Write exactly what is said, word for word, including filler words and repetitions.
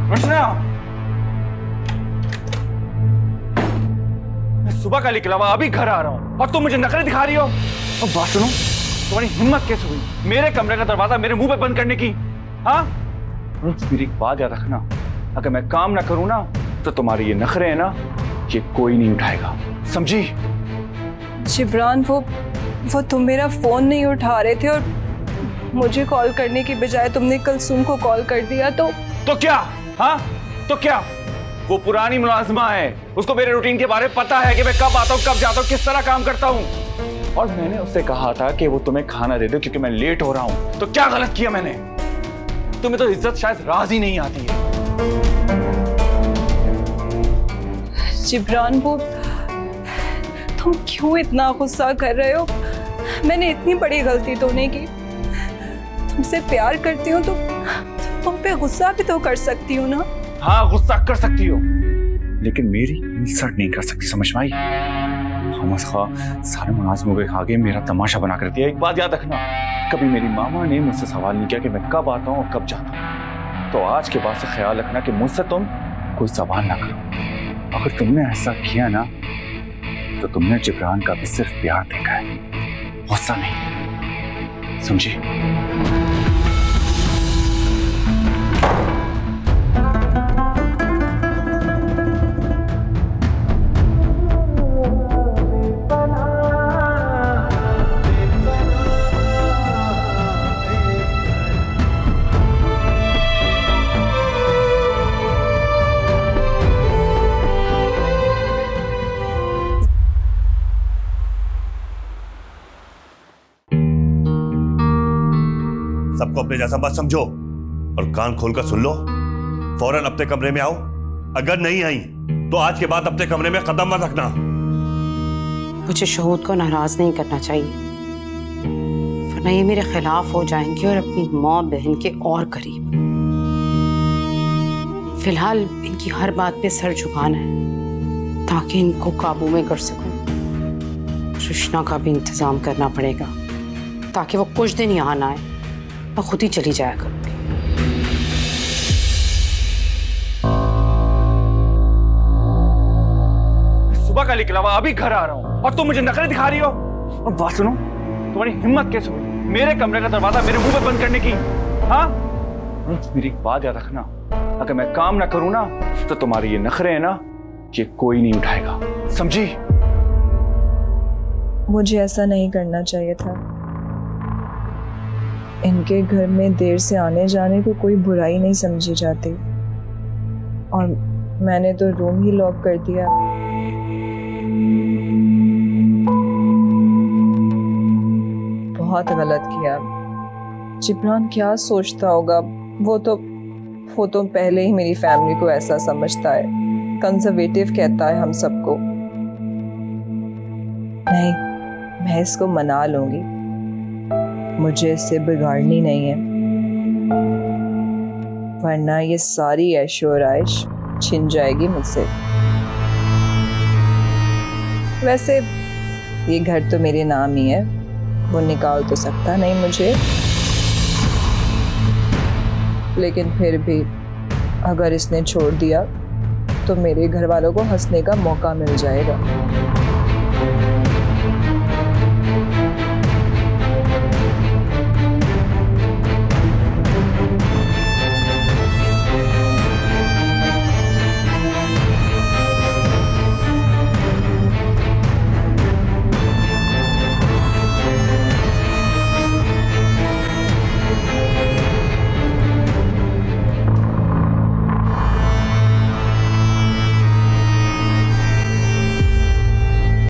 अर्चना, मैं सुबह का निकला हुआ अभी घर आ रहा हूँ और तुम मुझे नखरे दिखा रही हो। और बात सुनो, तुम्हारी हिम्मत कैसे हुई मेरे कमरे का दरवाजा मेरे मुंह पे बंद करने की? हाँ, मेरी एक बात याद रखना, अगर मैं काम ना करूँ ना तो तुम्हारे ये नखरे हैं ना, ये कोई नहीं उठाएगा, समझी? जिब्रान, वो वो तुम मेरा फोन नहीं उठा रहे थे और मुझे कॉल करने की बजाय तुमने कुलसुम को कॉल कर दिया। तो तो क्या? हाँ तो क्या? वो पुरानी मुलाजिमा है, उसको मेरे रूटीन के बारे में पता है कि मैं कब आता हूँ, कब जाता हूँ, किस तरह काम करता हूँ। और मैंने उससे कहा था कि वो तुम्हें खाना दे दो क्योंकि मैं लेट हो रहा हूँ। तो क्या गलत किया मैंने? तुम्हें तो इज्जत शायद राज ही नहीं आती है। जिब्रान, वो तुम क्यों इतना गुस्सा कर रहे हो? मैंने इतनी बड़ी गलती तो नहीं की। तुमसे प्यार करती हूँ तो तुम पे गुस्सा भी तो कर सकती हूँ ना। हाँ, गुस्सा कर सकती हो, लेकिन मेरी इंसल्ट नहीं कर सकती, समझ में आई? हमस खा सारे मुलाजिमों के आगे मेरा तमाशा बना कर दिया। एक बात याद रखना, कभी मेरी मामा ने मुझसे सवाल नहीं किया कि मैं कब आता हूँ और कब जाता हूँ। तो आज के बाद से ख्याल रखना कि मुझसे तुम कोई सवाल ना करो। अगर तुमने ऐसा किया ना तो तुमने जिब्रान का भी सिर्फ प्यार देखा है, गुस्सा नहीं, समझी? सबको अपने जैसा मत समझो और कान खोलकर सुन लो। फौरन अपने कमरे में आओ, अगर नहीं आई तो आज के बाद अपने कमरे में कदम मत रखना। मुझे शहूद को नाराज नहीं करना चाहिए, वरना ये मेरे खिलाफ हो जाएंगे और अपनी माँ बहन के और करीब। फिलहाल इनकी हर बात पे सर झुकाना है ताकि इनको काबू में कर सकूं। कृष्णा का भी इंतजाम करना पड़ेगा ताकि वो कुछ दिन यहाँ ना आए, मैं खुद ही चली जाया करूंगी। सुबह का निकला हुआ अभी घर आ रहा हूँ और तुम मुझे नखरे दिखा रही हो। और बात सुनो, तुम्हारी हिम्मत कैसे हुई मेरे कमरे का दरवाजा मेरे मुंह पे बंद करने की? हाँ, मेरी एक बात याद रखना, अगर मैं काम ना करूँ ना तो तुम्हारे ये नखरे हैं ना, ये कोई नहीं उठाएगा, समझी? मुझे ऐसा नहीं करना चाहिए था। इनके घर में देर से आने जाने को कोई बुराई नहीं समझी जाती और मैंने तो रूम ही लॉक कर दिया। बहुत गलत किया। जिब्रान क्या सोचता होगा? वो तो वो तो पहले ही मेरी फैमिली को ऐसा समझता है, कंजर्वेटिव कहता है हम सबको। नहीं, मैं इसको मना लूंगी, मुझे इससे बिगाड़नी नहीं है, वरना ये सारी ऐशो और आयश छिन जाएगी मुझसे। वैसे ये घर तो मेरे नाम ही है, वो निकाल तो सकता नहीं मुझे, लेकिन फिर भी अगर इसने छोड़ दिया तो मेरे घर वालों को हंसने का मौका मिल जाएगा।